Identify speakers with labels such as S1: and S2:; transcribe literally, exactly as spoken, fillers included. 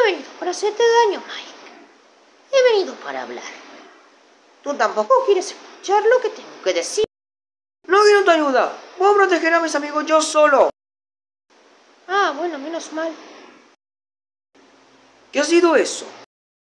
S1: he venido para hacerte daño, Mike. He venido para hablar. Tú tampoco quieres escuchar lo que tengo que decir.
S2: No quiero tu ayuda. Voy a proteger a mis amigos yo solo.
S1: Ah, bueno, menos mal.
S2: ¿Qué ha sido eso?